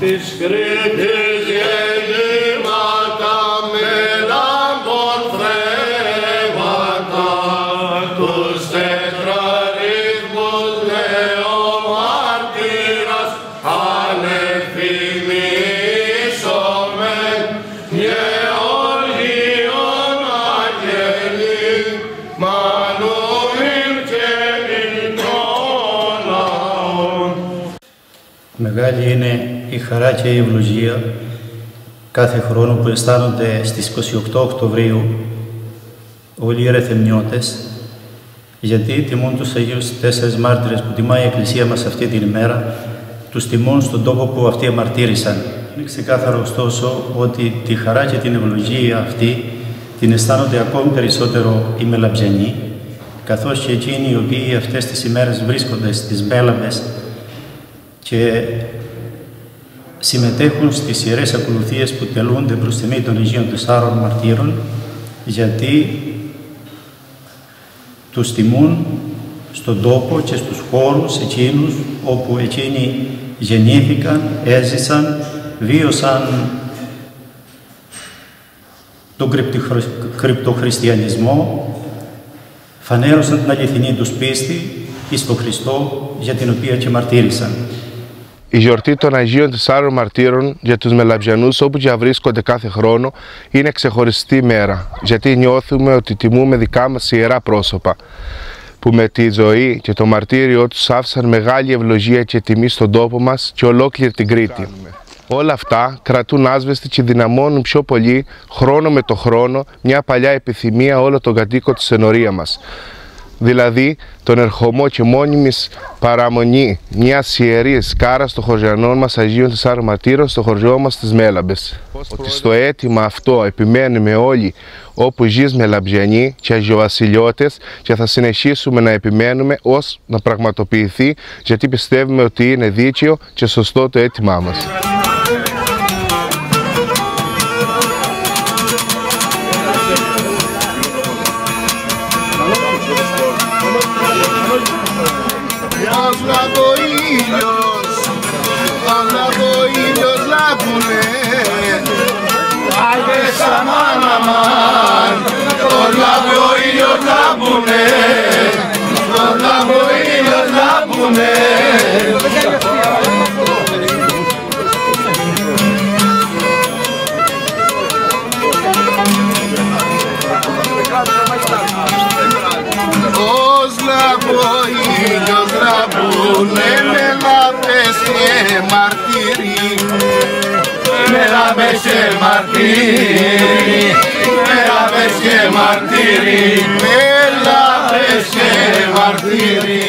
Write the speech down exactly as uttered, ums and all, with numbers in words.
της Κρήτης γεννήματα με λάμπων θρεύματα, τους τετραρύθμους νεομάρτυρας ανεφημίσομεν γεωργίων αγγελίν μανούμιν και νητρών λαών. Μεγάλη είναι η χαρά και η ευλογία κάθε χρόνο που αισθάνονται στις είκοσι οκτώ Οκτωβρίου όλοι οι ερεθεμνιώτες, γιατί τιμούν τους Αγίους Τέσσερις Μάρτυρες που τιμάει η Εκκλησία μας αυτή την ημέρα, τους τιμούν στον τόπο που αυτοί αμαρτύρησαν. Είναι ξεκάθαρο ωστόσο ότι τη χαρά και την ευλογία αυτή την αισθάνονται ακόμη περισσότερο οι Μελαμπζιανοί, καθώς και εκείνοι οι οποίοι αυτές τις ημέρες βρίσκονται στις Μέλαμπες και συμμετέχουν στις ιερές ακολουθίες που τελούνται προς τιμή των Αγίων Τεσσάρων Μαρτύρων, γιατί τους τιμούν στον τόπο και στους χώρους εκείνους όπου εκείνοι γεννήθηκαν, έζησαν, βίωσαν τον κρυπτοχριστιανισμό, φανέρωσαν την αληθινή τους πίστη εις τον Χριστό για την οποία και μαρτύρησαν. Η γιορτή των Αγίων Τεσσάρων Μαρτύρων για τους Μελαμπζιανούς, όπου και βρίσκονται κάθε χρόνο, είναι ξεχωριστή μέρα, γιατί νιώθουμε ότι τιμούμε δικά μας ιερά πρόσωπα, που με τη ζωή και το μαρτύριό τους άφησαν μεγάλη ευλογία και τιμή στον τόπο μας και ολόκληρη την Κρήτη. Όλα αυτά κρατούν άσβεστη και δυναμώνουν πιο πολύ, χρόνο με το χρόνο, μια παλιά επιθυμία όλο τον κατοίκο της ενορία μας. Δηλαδή τον ερχομό και μόνιμης παραμονή μιας ιερής κάρας των χωριανών μας Αγίων Τεσσάρων Μαρτύρων στο χωριό μας στις Μέλαμπες. Ότι στο αίτημα αυτό επιμένουμε όλοι όπου ζεις Μελαμπζιανοί και Αγιοβασιλιώτες και θα συνεχίσουμε να επιμένουμε ως να πραγματοποιηθεί, γιατί πιστεύουμε ότι είναι δίκαιο και σωστό το αίτημά μας. Λάμπω ήλιος, λάμπω ήλιος λάμπουνε, άγες αμάν αμάν, το λάμπω ήλιος λάμπουνε, το λάμπω ήλιος λάμπουνε. Ως λάμπω ήλιος λάμπουνε, με λάμπες και μαρτύρι, με λάμπες και μαρτύρι, με λάμπες και μαρτύρι, με λάμπες και μαρτύρι.